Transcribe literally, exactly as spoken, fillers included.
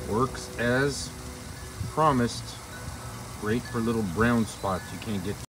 Works as promised. Great for little brown spots you can't get